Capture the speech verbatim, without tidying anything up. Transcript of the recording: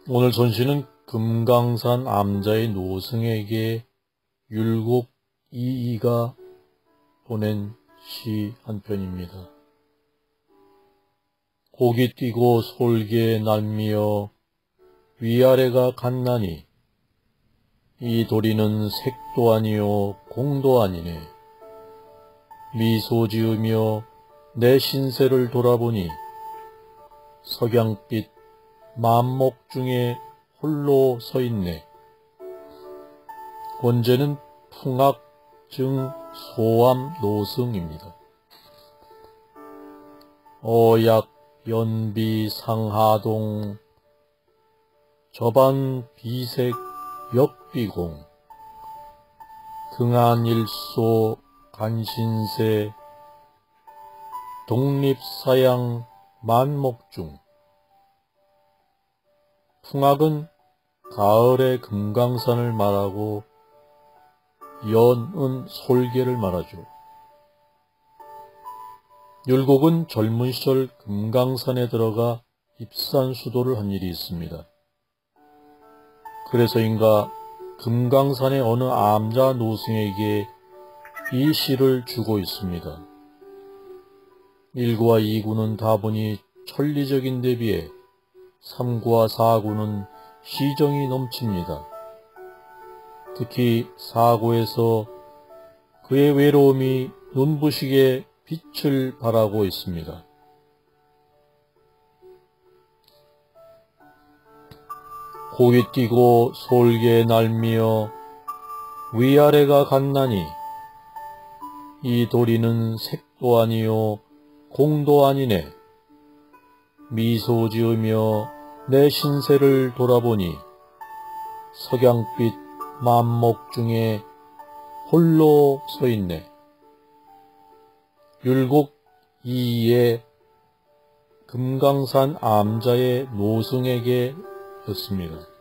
오늘 son시는 금강산 암자의 노승에게 율곡 이이가 보낸 시 한 편입니다. 곡이 뛰고 솔개 날미어 위아래가 같나니 이 도리는 색도 아니요 공도 아니네. 미소 지으며 내 신세를 돌아보니 석양빛 만목 중에 홀로 서있네. 원제는 풍악 증 소암 노승입니다. 어약 연비 상하동 저반 비색 역비공 등한일소 간신세 독립사양 만목중. 풍악은 가을의 금강산을 말하고 연은 솔개를 말하죠. 율곡은 젊은 시절 금강산에 들어가 입산수도를 한 일이 있습니다. 그래서인가 금강산의 어느 암자 노승에게 이 시를 주고 있습니다. 일구와 이구는 다분히 천리적인 데 비해 삼구와 사구는 시정이 넘칩니다. 특히 사구에서 그의 외로움이 눈부시게 빛을 발하고 있습니다. 곡이 뛰고 솔개 날미어 위아래가 같나니 이 도리는 색도 아니요 공도 아니네. 미소 지으며 내 신세를 돌아보니 석양빛 만목 중에 홀로 서있네. 율곡 이이의 금강산 암자의 노승에게 였습니다.